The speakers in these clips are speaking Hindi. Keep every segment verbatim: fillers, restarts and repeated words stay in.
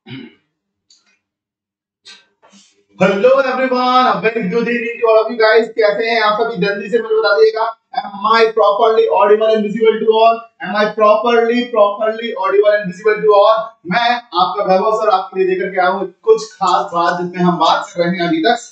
Hello everyone, a very good evening to all of you guys. कैसे हैं आप सभी? जल्दी से मुझे बता दीजिएगा। Am I properly audible and visible to all? Am I properly properly audible and visible to all? मैं आपका वैभव सर आपके लिए लेकर के आया हूँ कुछ खास बात जिसमें हम बात कर रहे हैं अभी तक।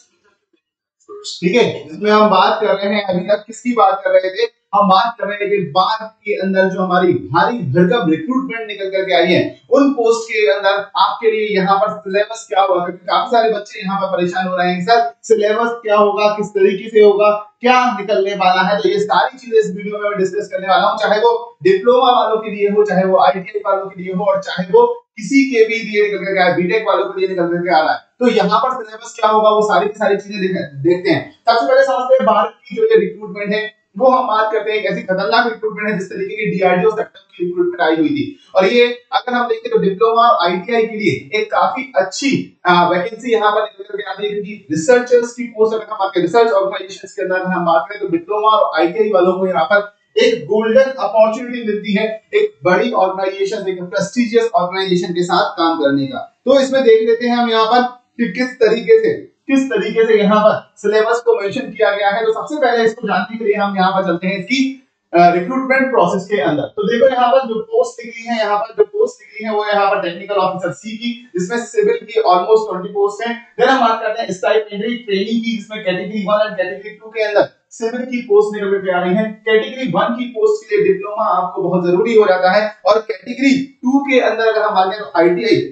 ठीक है, जिसमें हम बात कर रहे हैं अभी तक किसकी बात कर रहे थे? हम बात कर रहे हैं कि बात के अंदर जो हमारी भारी भरकम रिक्रूटमेंट निकल करके आई है उन पोस्ट के अंदर आपके लिए यहाँ पर सिलेबस क्या होगा, क्योंकि काफी सारे बच्चे यहाँ पर परेशान हो रहे हैं सर सिलेबस क्या होगा, किस तरीके से होगा, क्या निकलने वाला है। तो ये सारी चीजें इस वीडियो में मैं डिस्कस करने वाला हूँ, चाहे वो डिप्लोमा वालों के लिए हो, चाहे वो आईटीआई वालों के लिए हो, और चाहे वो किसी के भी लिए निकल करके आए, बीटेक वालों के लिए निकल करके आ रहा है। तो यहाँ पर सिलेबस क्या होगा वो सारी की सारी चीजें देखते हैं। सबसे पहले समझते हैं भारत की जो ये रिक्रूटमेंट है वो हम बात करते हैं एक ऐसी खतरनाक रिक्रूटमेंट है जिस तरीके की डीआरडीओ सेक्टर की रिक्रूटमेंट आई हुई थी। और ये अगर हम देखें तो डिप्लोमा और आईटीआई के लिए एक काफी अच्छी वैकेंसी यहाँ पर निकल करके आती है, क्योंकि रिसर्चर्स की पोस्ट अगर हम बात करें रिसर्च ऑर्गेनाइजेशंस के अंदर हम बात करें तो डिप्लोमा और आईटीआई वालों को यहाँ पर एक गोल्डन अपॉर्चुनिटी मिलती है एक बड़ी ऑर्गेनाइजेशन, एक प्रेस्टिजियस ऑर्गेनाइजेशन के साथ काम करने का। तो इसमें देख लेते हैं हम यहाँ पर कि किस तरीके से किस तरीके से यहाँ पर सिलेबस को मेंशन किया गया है। तो सबसे पहले इसको जानने के लिए हम यहाँ पर चलते हैं इसकी रिक्रूटमेंट प्रोसेस के अंदर। तो देखो यहाँ पर जो पोस्ट निकली है यहाँ पर जो पोस्ट निकली है वो यहाँ पर टेक्निकल ऑफिसर सी की, जिसमें सिविल की ऑलमोस्ट ट्वेंटी पोस्ट हैं। फिर हम बात करते हैं स्टाइपेंडरी ट्रेनिंग की, जिसमें कैटेगरी वन और कैटेगरी टू के अंदर सिविल की पोस्ट निकल के आ रही है। कैटेगरी वन की पोस्ट के लिए डिप्लोमा आपको बहुत जरूरी हो जाता है, और कैटेगरी टू के अंदर अगर हम बात करें तो आईटीआई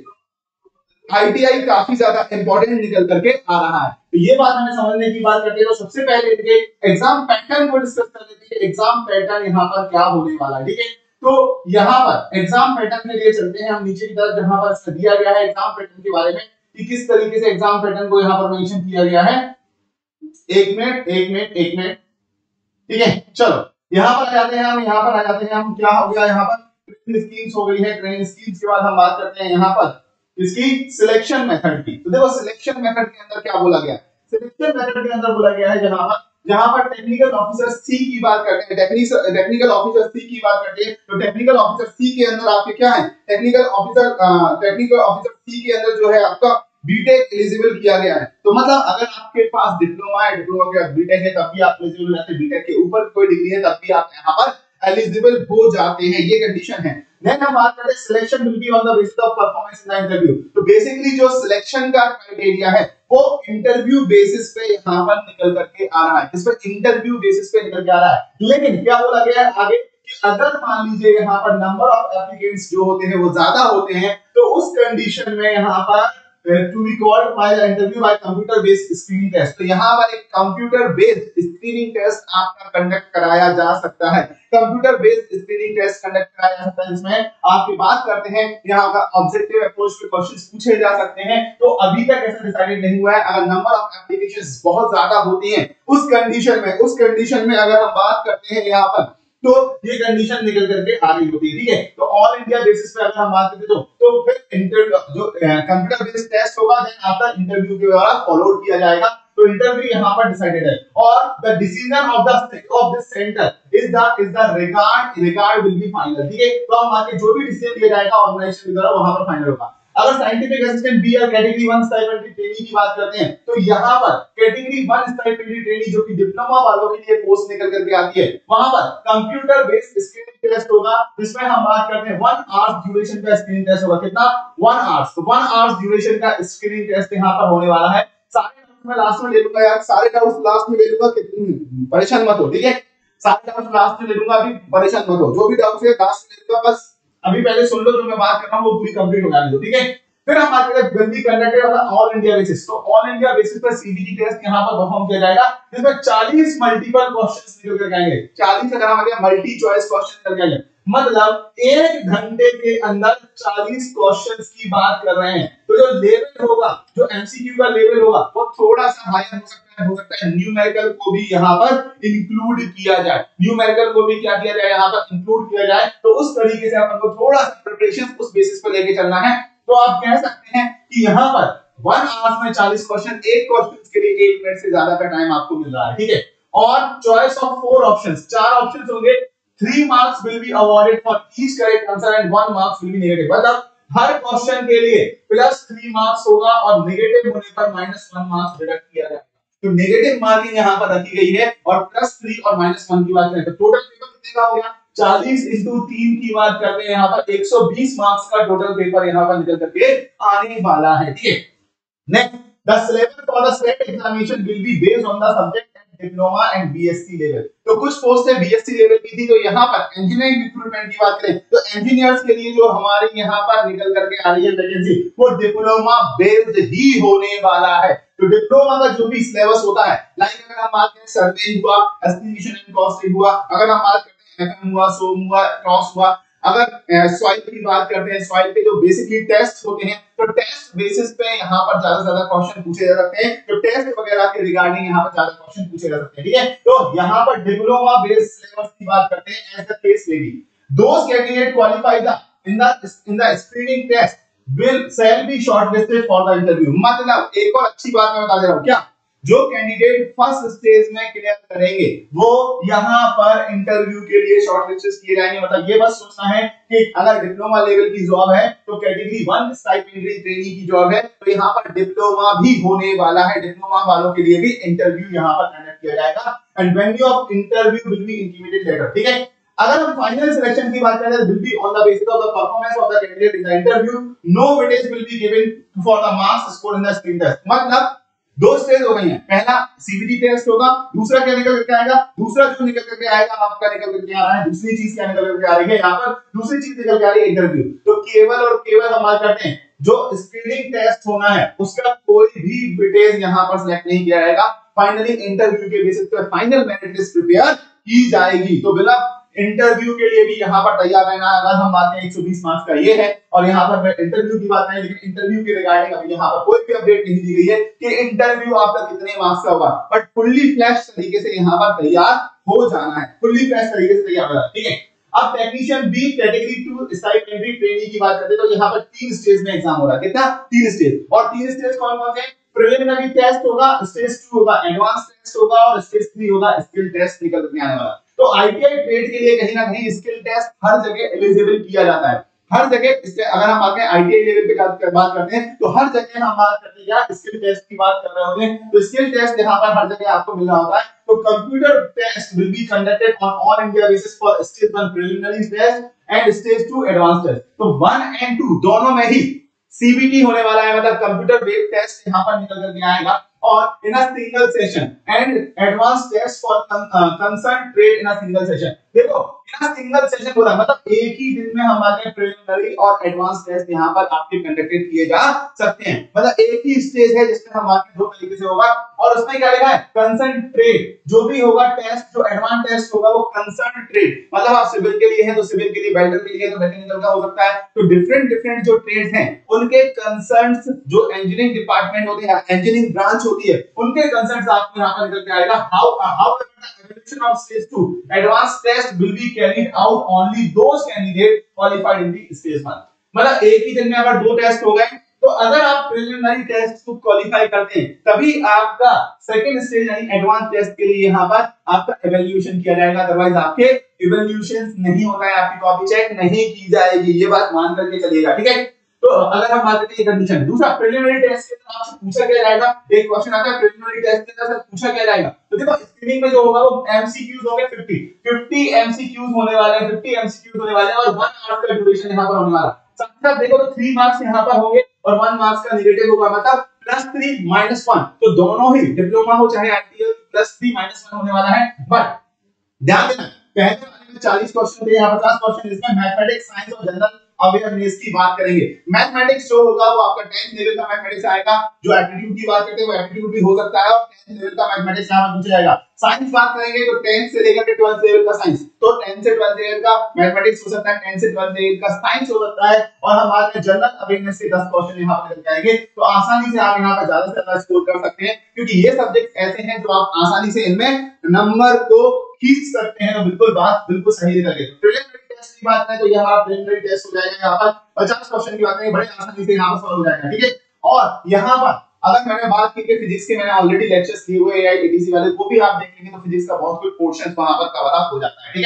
आईटीआई काफी ज्यादा इंपॉर्टेंट निकल करके आ रहा है। तो ये बात हमें समझने की बात करते हैं तो सबसे पहले इनके एग्जाम पैटर्न को डिस्कस कर लेते हैं। एग्जाम पैटर्न यहाँ पर क्या होने वाला है, ठीक है। तो यहाँ पर एग्जाम पैटर्न के लिए चलते हैं हम नीचे की तरफ, जहां पर दिया गया है एग्जाम पैटर्न के बारे में कि किस तरीके से एग्जाम पैटर्न को यहाँ पर मेंशन किया गया है। एक मिनट एक मिनट एक मिनट ठीक है, चलो यहाँ पर आ जाते हैं हम यहाँ पर आ जाते हैं हम क्या हो गया यहाँ पर ट्रेनिंग स्कीम्स हो गई है। ट्रेनिंग स्कीम्स के बाद हम बात करते हैं यहाँ पर इसकी सिलेक्शन मेथड की। तो देखो सिलेक्शन मेथड के अंदर क्या बोला गया, सिलेक्शन मेथड के अंदर बोला गया है जहां पर जहां पर टेक्निकल ऑफिसर सी की बात करते हैं, टेक्निकल ऑफिसर सी की बात करते हैं तो टेक्निकल ऑफिसर सी के अंदर आपके क्या है, technical officer technical officer C के अंदर जो है आपका बीटेक एलिजिबल किया गया है। तो मतलब अगर आपके पास डिप्लोमा है, डिप्लोमा के बाद बीटेक है तब भी आप एलिजिबल रहते हैं, बीटेक के ऊपर कोई डिग्री है तब भी आप यहाँ पर एलिजिबल हो जाते हैं, ये कंडीशन है। Then हम बात करते हैं selection will be on the basis of performance in the interview. तो बेसिकली जो सिलेक्शन का क्राइटेरिया है वो इंटरव्यू बेसिस पे यहाँ पर निकल करके आ रहा है, इस पर इंटरव्यू बेसिस पे निकल के आ रहा है। लेकिन क्या बोला गया है आगे कि अगर मान लीजिए यहाँ पर नंबर ऑफ एप्लीकेंट्स जो होते हैं वो ज्यादा होते हैं तो उस कंडीशन में यहाँ पर to be called by the interview by computer based screening test। तो यहाँ पर एक कंप्यूटर बेस्ड स्क्रीनिंग टेस्ट आपका कंडक्ट कराया जा सकता है। Computer based screening test conduct कराया जा सकता है, जिसमें आपकी बात करते हैं यहाँ का ऑब्जेक्टिव अप्रोच पे क्वेश्चंस पूछे जा सकते हैं। तो अभी तक ऐसा डिसाइडेड नहीं हुआ है। अगर नंबर ऑफ एप्लीकेशंस बहुत ज्यादा होती हैं उस कंडीशन में उस कंडीशन में अगर हम बात करते हैं यहाँ पर तो ये कंडीशन निकल करके आ रही होती है, ठीक है। तो ऑल इंडिया बेसिस पे अगर हम बात करें तो तो फिर इंटरव्यू जो कंप्यूटर बेस्ड टेस्ट होगा देन आफ्टर इंटरव्यू के द्वारा फॉलोड किया जाएगा। तो इंटरव्यू यहां पर डिसाइडेड है, और the decision of the of this centre is the is the regard regard will be final, ठीक है। तो हम आगे जो भी डिसीजन लिया जाएगा ऑर्गेनाइजेशन के द्वारा वहां पर फाइनल होगा। अगर साइंटिफिक असिस्टेंट बी और कैटेगरी वन स्टाइपेंडरी ट्रेनी की बात करते हैं तो यहाँ पर कैटेगरी वन स्टाइपेंडरी ट्रेनी जो कि डिप्लोमा वालों के लिए पोस्ट निकल करके आती है वहां पर कंप्यूटर बेस्ड स्क्रीनिंग टेस्ट होगा, जिसमें हम बात करते हैं वन आवर्स ड्यूरेशन का स्क्रीनिंग टेस्ट होगा। कितना? One hours. तो वन आवर्स ड्यूरेशन का स्क्रीनिंग टेस्ट यहाँ पर होने वाला है। सारे डाउट्स मैं लास्ट में ले लूंगा यार, सारे डाउट्स लास्ट में ले लूंगा, परेशान मत हो, ठीक है। सारे डाउट्स लास्ट में ले लूंगा, अभी परेशान मत हो, जो भी डाउट्स है लास्ट में ले लूंगा, बस अभी पहले सुन लो जो मैं बात कर रहा हूं वो पूरी कंप्लीट हो जाने दो, ठीक है। फिर हम बात करें will be conducted on all India basis. तो ऑल इंडिया बेसिस पर सीबीटी टेस्ट यहां पर परफॉर्म किया जाएगा, जिसमें चालीस मल्टीपल क्वेश्चंस निकल कर आएंगे। चालीस अगर हम आगे मल्टी चॉइस क्वेश्चन करके आएंगे, मतलब एक घंटे के अंदर चालीस क्वेश्चंस की बात कर रहे हैं। तो जो लेवल होगा, जो एमसीक्यू का लेवल होगा वो थोड़ा सा हायर हो सकता है, हो सकता है न्यूमेरिकल को भी यहाँ पर इंक्लूड किया जाए, न्यूमेरिकल को भी क्या किया जाए यहाँ पर इंक्लूड किया जाए। तो उस तरीके से अपन को थोड़ा सा प्रिपरेशन उस बेसिस पर लेके चलना है। तो आप कह सकते हैं कि यहाँ पर वन आवर्स में चालीस क्वेश्चन, एक क्वेश्चन के लिए एक मिनट से ज्यादा का टाइम आपको मिल रहा है, ठीक है। और चॉइस ऑफ फोर ऑप्शंस, चार ऑप्शंस होंगे। Three marks will be awarded for each correct answer and one marks will be negative. मतलब हर क्वेश्चन के लिए प्लस थ्री मार्क्स होगा और नेगेटिव होने पर माइनस वन मार्क्स डिडक्ट किया जाएगा। तो नेगेटिव मार्किंग यहाँ पर रखी गई है और प्लस थ्री और माइनस वन की बात करें तो टोटल पेपर कितने का हो गया, चालीस इंटू तीन की बात करते हैं यहाँ पर एक सौ बीस मार्क्स का टोटल पेपर यहाँ पर निकल करके आने वाला है। ठीक है, next, the syllabus for the state examination will be based on the subject diploma and BSc level. तो कुछ पोस्ट है बीएससी लेवल की थी, तो यहाँ पर इंजीनियरिंग रिक्रूटमेंट की बात करें तो इंजीनियर्स के लिए जो हमारे यहाँ पर निकल करके आ रही है वैकेंसी वो डिप्लोमा बेस्ड ही होने वाला है। तो डिप्लोमा का जो भी सिलेबस होता है, लाइक अगर हम बात करें सर्वे हुआ, एस्टिमेशन एंड कॉस्टिंग हुआ, अगर हम बात करते हैं एफएम हुआ, सोम हुआ, क्रॉस हुआ, अगर सॉइल की बात करते हैं सॉइल के जो बेसिकली टेस्ट होते हैं तो टेस्ट बेसिस पे यहाँ पर ज्यादा से ज्यादा क्वेश्चन पूछे जा सकते हैं। तो टेस्ट वगैरह के रिगार्डिंग यहाँ पर ज्यादा क्वेश्चन पूछे जा सकते हैं। ठीक है, तो यहाँ पर डिप्लोमा बेस्ड सिलेबस की बात करते हैं। As the case may be those candidate qualified in the in the screening test will shall be shortlisted for the interview. मतलब एक और अच्छी बात मैं बता दे रहा हूँ, क्या जो कैंडिडेट फर्स्ट स्टेज में क्लियर करेंगे वो यहाँ पर इंटरव्यू के लिए शॉर्टलिस्टेड किए जाएंगे। मतलब ये बस सोचना है कि अगर डिप्लोमा लेवल की जॉब है तो कैटेगरी वन स्टाइपेंडरी ट्रेनी की जॉब है तो यहाँ पर डिप्लोमा भी होने वाला है। डिप्लोमा वालों के लिए भी इंटरव्यू यहाँ पर कंडक्ट किया जाएगा and venue of interview will be intimated letter. ठीक है, अगर हम फाइनल सिलेक्शन की बात करें तो will be on the basis of the performance of the candidate in the interview, no weightage will be given for the marks scored in the screen test. मतलब दो स्टेज हो गई हैं, पहला सीबीटी टेस्ट होगा, दूसरा क्या निकल करके आएगा, दूसरा जो निकल करके आएगा आपका निकल करके आ रहा है, दूसरी चीज क्या निकल करके आ रही है यहाँ पर, दूसरी चीज निकल के आ रही है इंटरव्यू। तो केवल और केवल हम बात करते हैं जो स्क्रीनिंग टेस्ट होना है उसका कोई भी वेटेज यहाँ पर सिलेक्ट नहीं किया जाएगा। फाइनली इंटरव्यू के बेसिस पे फाइनल मेरिट लिस्ट प्रिपेयर की जाएगी। तो बिना इंटरव्यू के लिए भी यहाँ पर तैयार रहना। अगर हम बात करें एक सौ बीस मार्क्स का ये है और यहाँ पर मैं इंटरव्यू की बात करें, लेकिन इंटरव्यू के रिगार्डिंग अभी यहाँ पर कोई भी अपडेट नहीं दी गई है कि इंटरव्यू आपका कितने मार्क्स का होगा, बट फुल्ली फ्लैश तरीके से यहाँ पर तैयार हो जाना है, फुल्ली फ्लैश तरीके से तैयार होना है। ठीक है, अब technician B category two stipendiary trainee की बात करते हैं तो यहाँ पर तीन स्टेज में एग्जाम हो रहा है। कितना? तीन स्टेज। और तीन स्टेज कौन कौन से? प्रिलिमिनरी टेस्ट होगा, स्टेज टू होगा एडवांस टेस्ट होगा और स्टेज थ्री होगा स्किल टेस्ट निकल के आने वाला। तो आईटीआई ट्रेड के लिए कहीं ना कहीं स्किल टेस्ट हर जगह एलिजिबल किया जाता है। हर जगह अगर हम आगे आईटीआई लेवल पे बात करते हैं तो हर जगह हम बात करते हैं या स्किल टेस्ट की बात कर रहे होते हैं तो स्किल टेस्ट यहाँ पर हर जगह आपको मिल रहा होता है। तो computer test will be conducted on all India basis for stage one preliminary test and stage two advance test. तो वन एंड टू दोनों में ही सीबीटी होने वाला है, मतलब कंप्यूटर बेस्ड टेस्ट यहाँ पर निकल करके आएगा और in a single session and advance test for concern trade in a single session. देखो इन अ सिंगल सेशन बोला मतलब एक ही दिन में हमारे प्रिलिमिनरी और एडवांस टेस्ट यहाँ पर आपके कंडक्टेड किए जा सकते हैं। मतलब एक ही स्टेज है जिसमें हमारे दो तरीके से होगा और उसमें क्या लिखा है कंसर्न ट्रेड। जो भी होगा टेस्ट जो एडवांस टेस्ट होगा वो कंसर्न ट्रेड, मतलब आप सिविल के लिए है तो सिविल के लिए, वेल्डर के लिए तो मैकेनिकल का हो सकता है। तो डिफरेंट डिफरेंट जो ट्रेड्स हैं उनके कंसर्न्स जो इंजीनियरिंग डिपार्टमेंट होते हैं, इंजीनियरिंग ब्रांच होती है, उनके कंसर्न्स आपको यहाँ पर निकल के आएगा। How how evaluation of stage two advanced test will be carried out only those candidate qualified in the stage one। मतलब एक ही दिन में अगर दो टेस्ट हो गए तो अगर आप प्रिलिमिनरी टेस्ट को क्वालिफाई करते हैं तभी आपका सेकंड स्टेज यानी एडवांस टेस्ट के लिए यहाँ पर आपका इवैल्यूएशन किया जाएगा। अदरवाइज आपके इवैल्यूएशन नहीं होता है, आपकी कॉपी चेक नहीं की जाएगी, ये बात मान करके चलिएगा। ठीक है, तो अगर हम बात करते हैं कंडीशन, दूसरा प्रिलिमिनरी टेस्ट के अंदर आपसे पूछा क्या जाएगा, एक क्वेश्चन आता है प्रिलिमिनरी टेस्ट के अंदर पूछा क्या जाएगा। तो देखो स्क्रीनिंग में जो होगा वो एमसीक्यूज होंगे पचास पचास एमसीक्यूज होने वाले हैं, पचास एमसीक्यूज होने वाले हैं और वन आवर का ड्यूरेशन यहां पर होने वाला। साथ साथ देखो तो तीन मार्क्स यहां पर होंगे और वन मार्क्स का नेगेटिव होगा, मतलब प्लस तीन माइनस वन। तो दोनों ही डिप्लोमा हो चाहे आईटीआई प्लस तीन माइनस वन होने वाला है। बट ध्यान देना पहले वाले में चालीस क्वेश्चन थे, यहाँ पचास क्वेश्चन इसमें मैथमेटिक्स, साइंस और जनरल अवेयरनेस की बात करेंगे। मैथमेटिक्स जो होगा वो आपका टेंथ लेवल का मैथमेटिक्स आएगा। जो एप्टीट्यूड की बात करते हैं वो एप्टीट्यूड भी हो सकता है और टेंथ लेवल का मैथमेटिक्स यहां पर पूछा जाएगा। साइंस बात करेंगे तो टेंथ से लेकर के ट्वेल्थ लेवल का साइंस, तो टेंथ से ट्वेल्थ लेवल का मैथमेटिक्स हो सकता है, टेंथ से ट्वेल्थ लेवल का साइंस हो सकता है। और हम बात करें जनरल अवेयरनेस के दस क्वेश्चन यहां पर निकल आएंगे, तो आसानी से आप यहां पर ज्यादा से ज्यादा स्कोर कर सकते हैं क्योंकि ये सब्जेक्ट ऐसे हैं जो आप आसानी से इनमें नंबर को खींच सकते हैं। तो बिल्कुल बात बिल्कुल सही निकल गई। प्रिलिमिनरी टेस्ट की बात करें तो ये हमारा प्रिलिमिनरी टेस्ट हो जाएगा, यहाँ पर पचास क्वेश्चन की बात करें बड़े आसानी से यहाँ पर सॉल्व हो जाएगा। ठीक है, और यहाँ पर अगर मैंने बात की कि फिजिक्स के मैंने ऑलरेडी लेक्चर्स दिए हुए एआई एटीसी वाले, वो भी आप देखेंगे तो फिजिक्स का बहुत कुछ पोर्शन वहां पर कवर अप हो जाता है। ठीक है,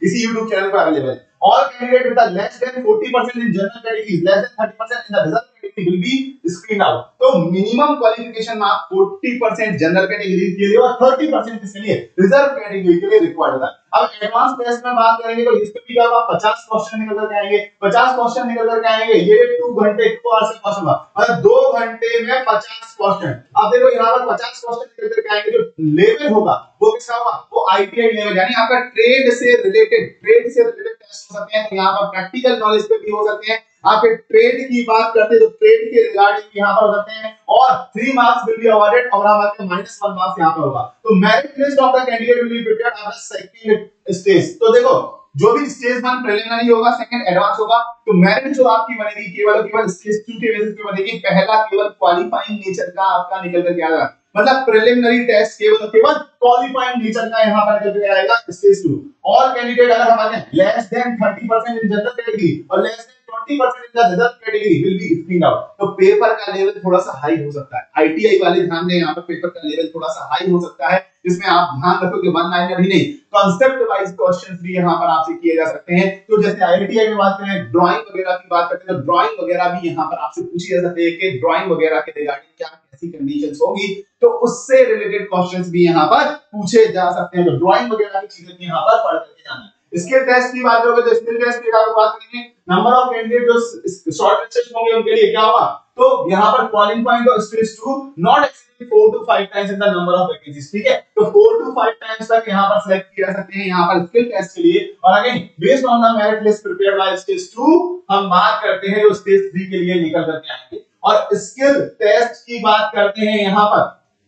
इसी YouTube चैनल पर अवेलेबल है। All candidate with a less than forty percent in general categories, less than thirty percent in the reserve category will be screened out. तो minimum qualification mark forty percent general category के लिए और thirty percent किसके लिए, रिजर्व कैटेगरी के लिए रिक्वायर्ड होता है। अब एडवांस टेस्ट में बात करेंगे तो इस पे भी क्या पचास क्वेश्चन निकल कर आएंगे, पचास क्वेश्चन निकल कर आएंगे, ये दो घंटे टू आवर्स का क्वेश्चन होगा, मतलब दो घंटे में पचास क्वेश्चन। अब देखो यहाँ पर पचास क्वेश्चन निकल कर आएंगे, जो लेवल होगा वो किसका होगा, वो आईटीआई लेवल, यानी आपका ट्रेड से रिलेटेड ट्रेड से रिलेटेड टेस्ट हो सकते हैं। तो यहाँ पर प्रैक्टिकल नॉलेज पे भी हो सकते हैं, आपके ट्रेड की बात करते हैं तो ट्रेड के रिगार्डिंग यहाँ पर हो सकते हैं, और three marks will be awarded और हमारे माइनस वन मार्क्स यहाँ पर होगा। तो merit list of the candidate will be prepared after second stage. तो देखो जो भी स्टेज वन प्रिलिमिनरी होगा, सेकंड एडवांस होगा, तो मेरिट जो आपकी बनेगी केवल केवल स्टेज टू के बेसिस पे बनेगी। पहला केवल क्वालिफाइंग नेचर का आपका निकल कर आएगा, मतलब प्रिलिमिनरी टेस्ट केवल केवल क्वालिफाइंग नेचर का यहाँ पर निकल कर आएगा स्टेज टू। ऑल कैंडिडेट अगर हमारे less than thirty percent in general category और less than twenty percent in the reserve category will be screened out. तो पेपर का लेवल थोड़ा सा हाई हो सकता है, आईटीआई वाले ध्यान दें, यहाँ पर पेपर का लेवल थोड़ा सा हाई हो सकता है, जिसमें आप ध्यान रखो कि वन लाइनर ही नहीं, कांसेप्ट वाइज क्वेश्चंस भी यहाँ पर आपसे किए जा सकते हैं। तो जैसे आईटीआई में बात करें, ड्राइंग वगैरह की बात करते हैं, तो ड्राइंग वगैरह भी यहाँ पर आपसे पूछी जा सकती है कि ड्राइंग वगैरह के रिगार्डिंग क्या ऐसी कंडीशंस होगी, तो उससे रिलेटेड क्वेश्चंस भी यहाँ पर पूछे जा सकते हैं। तो ड्राइंग वगैरह की चीजें भी यहाँ पर पढ़ करके जाना है। स्किल टेस्ट की बात करोगे तो स्किल टेस्ट की बात करेंगे, नंबर ऑफ कैंडिडेट जो शॉर्ट लिस्टेड होंगे उनके लिए क्या होगा, तो यहाँ पर qualifying the stage two not exceeding four two five times in the number of vacancies, ठीक है। तो फोर टू फाइव टाइम्स तक यहाँ पर सिलेक्ट किए जा सकते हैं यहाँ पर स्किल टेस्ट के लिए। और again based on the merit list prepared by stage two हम बात करते हैं जो स्टेज थ्री के लिए निकल करके आएंगे। और स्किल टेस्ट की बात करते हैं यहाँ पर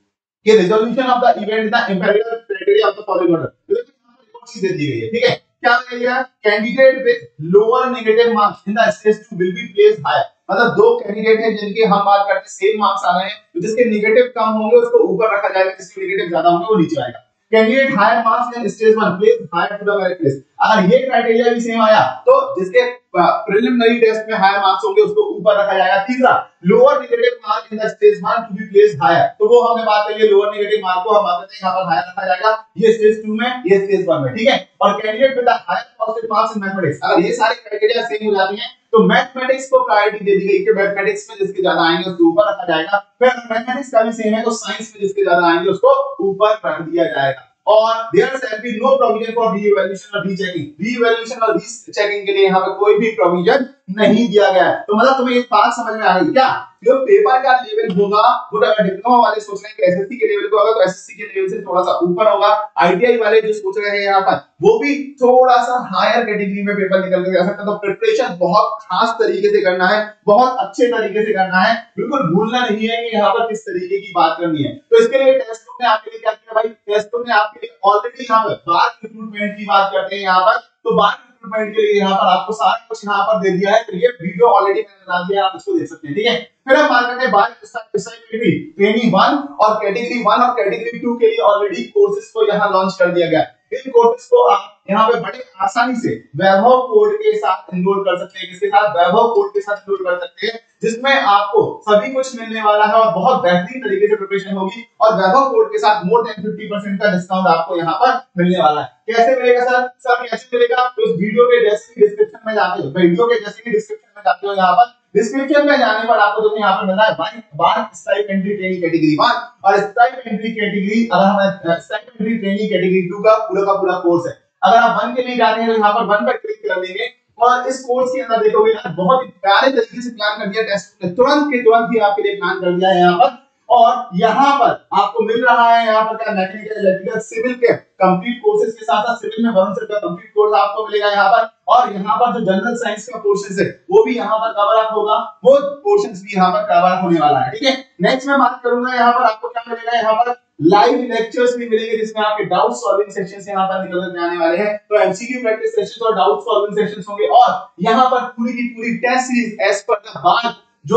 कि resolution of the event the empirical criteria of the following order, तो यहाँ पर एक चीज दी गई है, ठीक है। क्या करेगा, candidate with lower negative marks in the stage two will be placed higher, मतलब दो कैंडिडेट हैं जिनके हम बात करते हैं सेम मार्क्स आ रहे हैं, तो जिसके नेगेटिव कम होंगे उसको ऊपर रखा जाएगा, जिसके नेगेटिव ज्यादा होंगे वो नीचे आएगा। Candidate higher marks in stage one placed higher to the merit list, अगर ये क्राइटेरिया भी सेम आया तो जिसके प्रिलिमिनरी टेस्ट में हायर मार्क्स होंगे उसको ऊपर रखा जाएगा। तीसरा, lower negative mark in the stage one to be placed higher, तो वो हमने बात करी है, लोअर नेगेटिव मार्क को हम बात करते हैं यहाँ पर हायर रखा जाएगा, ये स्टेज टू में, ये स्टेज वन में, ठीक है। और candidate with the higher positive marks in mathematics, अगर ये सारे क्राइटेरिया सेम हो जाती हैं तो मैथमेटिक्स को प्रायोरिटी दे दी गई कि मैथमेटिक्स में जिसके ज्यादा आएंगे उसको ऊपर रखा जाएगा। फिर मैथमेटिक्स का भी सेम है तो साइंस में जिसके ज्यादा आएंगे उसको ऊपर रख दिया जाएगा। और there shall be no provision for re-evaluation और re-checking, re-evaluation और re-checking के लिए यहाँ पर कोई भी प्रोविजन नहीं दिया गया है। तो मतलब तुम्हें एक बात समझ में आ गई क्या, जो पेपर का लेवल होगा वो अगर डिप्लोमा वाले सोच रहे हैं कि एसएससी के लेवल को होगा तो एसएससी के लेवल से थोड़ा सा ऊपर होगा, आईटीआई वाले जो सोच रहे हैं यहाँ पर वो भी थोड़ा सा हायर कैटेगरी में पेपर निकल के आ सकता है। तो प्रिपरेशन बहुत खास तरीके से करना है, बहुत अच्छे तरीके से करना है, बिल्कुल भूलना नहीं है कि यहाँ पर किस तरीके की बात करनी है। तो इसके लिए टेस्ट बुक ने आपके लिए क्या किया भाई, टेस्ट बुक ने आपके लिए ऑलरेडी यहाँ पर बार रिक्रूटमेंट की बात करते हैं यहाँ पर, तो बार रिक्रूटमेंट के लिए यहाँ पर आपको सारा कुछ यहाँ पर दे दिया है, तो ये वीडियो ऑलरेडी मैंने बना दिया है, आप इसको देख सकते हैं, ठीक है। फिर हम बात करते हैं बार कैटेगरी ट्रेनिंग वन और कैटेगरी वन और कैटेगरी टू के लिए ऑलरेडी कोर्सेज को यहाँ लॉन्च कर दिया गया है। इन कोर्सेज को आप यहाँ पे बड़े आसानी से वैभव कोड के साथ एनरोल कर सकते हैं, किसके साथ, वैभव कोड के साथ एनरोल कर सकते हैं, जिसमें आपको सभी कुछ मिलने वाला है और बहुत बेहतरीन तरीके से प्रिपरेशन होगी। और वैभव कोड के साथ मोर देन फिफ्टी परसेंट का डिस्काउंट आपको यहाँ पर मिलने वाला है। कैसे मिलेगा सर, सर कैसे मिलेगा, तो इस वीडियो के जैसे डिस्क्रिप्शन में जाते हो, वीडियो के जैसे डिस्क्रिप्शन में जाते हो, यहाँ पर डिस्क्रिप्शन में जाने पर आपको जो यहाँ पर मिलना है one one stipendiary training category one और स्टाइपेंड्री कैटेगरी, अगर हमें स्टाइपेंड्री ट्रेनिंग कैटेगरी टू का पूरा का पूरा कोर्स है, अगर आप वन के लिए जाते हैं तो यहाँ पर वन पर क्लिक कर देंगे और इस कोर्स के अंदर देखोगे यार बहुत ही प्यारे तरीके से प्लान कर दिया, टेस्ट तुरंत के तुरंत ही आपके लिए प्लान कर दिया है यहाँ पर। और यहाँ पर आपको मिल रहा है यहाँ पर क्या, मैकेनिकल, इलेक्ट्रिकल, सिविल के कंप्लीट कोर्सेज के साथ साथ सिविल में वरुण सर का कंप्लीट कोर्स आपको मिलेगा यहाँ पर। और यहाँ पर जो जनरल साइंस का पोर्शन है वो भी यहाँ पर कवर अप होगा, वो पोर्शंस भी यहाँ पर कवर अप होने वाला है, ठीक है। नेक्स्ट मैं बात करूंगा यहाँ पर आपको क्या मिलेगा, यहाँ पर लाइव लेक्चर्स भी मिलेंगे जिसमें आपके डाउट सॉल्विंग सेशंस यहाँ पर निकल कर आने वाले हैं। तो एमसीक्यू प्रैक्टिस सेशंस और डाउट सॉल्विंग सेशंस होंगे और यहाँ पर पूरी की पूरी test series as per the bar जो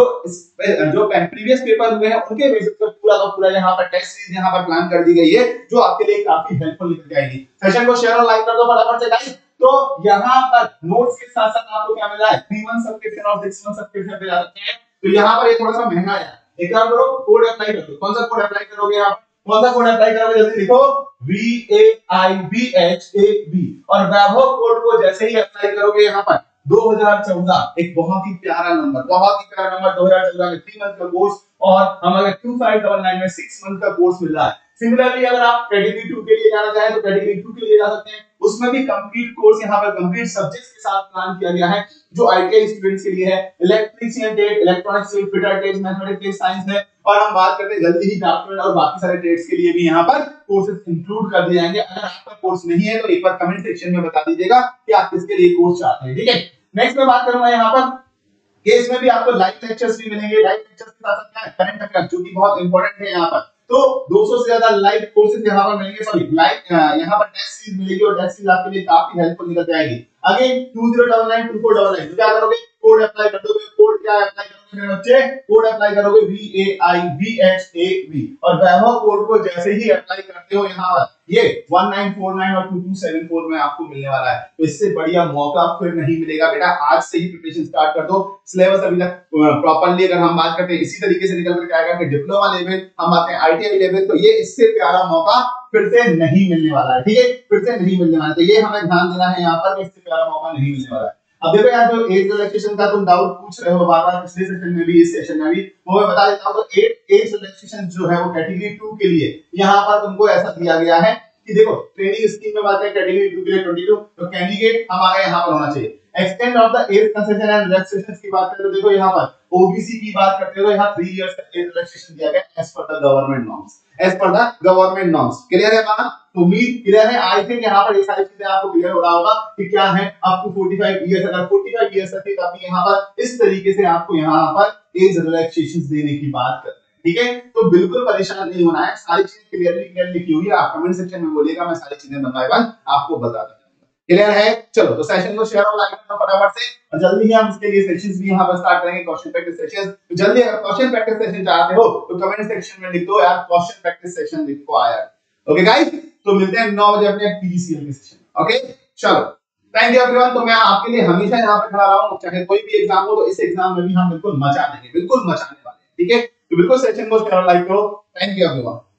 जो प्रीवियस पेपर हुए हैं उनके बेसिस पर पूरा का पूरा यहाँ पर टेस्ट सीरीज यहाँ पर प्लान कर दी गई है, जो आपके लिए काफी हेल्पफुल निकल जाएगी। सेशन को शेयर और लाइक कर दो फटाफट से गाइस। तो यहाँ पर नोट्स के साथ साथ आपको क्या मिल रहा है, थ्री मंथ सब्सक्रिप्शन और सिक्स मंथ सब्सक्रिप्शन पे जा सकते हैं। तो यहाँ पर ये थोड़ा सा महंगा है, एक काम करो कोड अप्लाई कर दो। कौन सा कोड अप्लाई करोगे आप, कौन सा कोड अप्लाई करोगे जल्दी लिखो, V A I B H A B. और वैभव कोड को जैसे ही अप्लाई करोगे यहाँ पर दो हज़ार चौदह, एक बहुत ही प्यारा नंबर, बहुत ही प्यारा नंबर, दो हज़ार चौदह में थ्री मंथ का कोर्स और हमारे टू फाइव डबल नाइन में सिक्स मंथ का कोर्स मिल रहा है। सिमिलरली अगर आप कैटेगरी टू के लिए जाना चाहें तो कैटेगरी टू के लिए जा सकते हैं, उसमें भी कंप्लीट कोर्स यहाँ पर कंप्लीट सब्जेक्ट्स के साथ प्लान किया गया है जो आईटीआई स्टूडेंट्स के लिए है। Electrician trade, electronics trade, fitter trade, mathematics trade, science है। और हम बात करते हैं जल्दी ही ड्राफ्टमैन और बाकी सारे ट्रेड्स के लिए भी यहाँ पर कोर्सेज इंक्लूड कर दिए जाएंगे। अगर आपका कोर्स नहीं है तो एक बार कमेंट सेक्शन में बता दीजिएगा कि आप किसके लिए कोर्स चाहते हैं, ठीक है। नेक्स्ट मैं बात करूंगा यहाँ पर केस में भी आपको लाइव लेक्चर्स भी मिलेंगे। लाइव लेक्चर्स के साथ क्या है, करंट अफेयर्स, जो कि बहुत इंपॉर्टेंट है यहाँ पर। तो दो सौ से ज्यादा लाइव कोर्सेज यहाँ पर मिलेंगे, सॉरी लाइव यहाँ पर टेस्ट सीरीज मिलेगी और टेस्ट सीरीज आपके लिए काफी हेल्पफुल निकल जाएगी। Again two zero double nine two four double nine, तो क्या करोगे, कोड अप्लाई कर दोगे। कोड क्या अप्लाई करोगे मेरे बच्चे, कोड अप्लाई करोगे V A I B H A B. और वैभव कोड को जैसे ही अप्लाई करते हो यहाँ पर ये वन नाइन फोर नाइन और टू टू सेवन फोर में आपको मिलने वाला है। तो इससे बढ़िया मौका फिर नहीं मिलेगा बेटा, आज से ही प्रिपरेशन स्टार्ट कर दो। सिलेबस अभी तक प्रॉपर्ली अगर हम बात करते हैं इसी तरीके से निकल कर आएगा कि डिप्लोमा लेवल, हम बात करें आईटीआई लेवल, तो ये इससे प्यारा मौका फिर से नहीं मिलने वाला है, ठीक है, फिर से नहीं मिलने वाला है। तो ये हमें ध्यान देना है यहाँ पर, इससे प्यारा मौका नहीं मिलने वाला है। अब देखो यार, जो एज रिलैक्सेशन का तुम डाउट पूछ रहे हो बार बार, पिछले सेशन में भी इस सेशन में भी, वो मैं बता देता हूं। तो एज रिलैक्सेशन जो है वो कैटेगरी टू के लिए यहाँ पर तुमको ऐसा दिया गया है कि देखो ट्रेनिंग स्कीम में बात है कैटेगरी टू के लिए बाईस, तो कैंडिडेट हमारे यहाँ पर होना चाहिए। Extent of the age concession and relaxation की बात करें तो देखो यहाँ पर ओबीसी की बात करते हो, यहाँ थ्री इयर्स का एज रिलैक्सेशन दिया गया as per the government norms, as per the government norms. Clear है बात, उम्मीद क्लियर है। आई थिंक यहाँ पर ये सारी चीजें आपको क्लियर हो रहा होगा कि क्या है अप टू पैंतालीस इयर्स, अगर पैंतालीस इयर्स तक तब यहाँ पर इस तरीके से आपको यहाँ पर एज रिलैक्सेशन देने की बात कर रहे हैं, ठीक है। तो बिल्कुल परेशान नहीं होना है, सारी चीजें क्लियरली क्लियर लिखी हुई है। आप कमेंट सेक्शन में बोलिएगा, मैं सारी चीजें वन बाय वन आपको बता दूंगा। क्लियर है, चलो तो सेशन को शेयर और लाइक करना फटाफट से, और जल्दी ही हम इसके लिए सेशंस भी यहाँ पर स्टार्ट करेंगे, क्वेश्चन प्रैक्टिस सेशंस। तो जल्दी अगर क्वेश्चन प्रैक्टिस सेशन चाहते हो तो कमेंट सेक्शन में लिख दो यार, क्वेश्चन प्रैक्टिस सेशन लिखो आया। ओके गाइस, तो मिलते हैं नौ बजे अपने पीजीसीएल के सेशन में। ओके चलो, थैंक यू एवरीवन। तो मैं आपके लिए हमेशा यहाँ पे खड़ा रहा हूँ, चाहे कोई भी एग्जाम हो, तो इस एग्जाम में भी हम बिल्कुल मचा देंगे, बिल्कुल मचाने वाले हैं, ठीक है। तो बिल्कुल सेशन को शेयर और लाइक करो। Thank you everyone.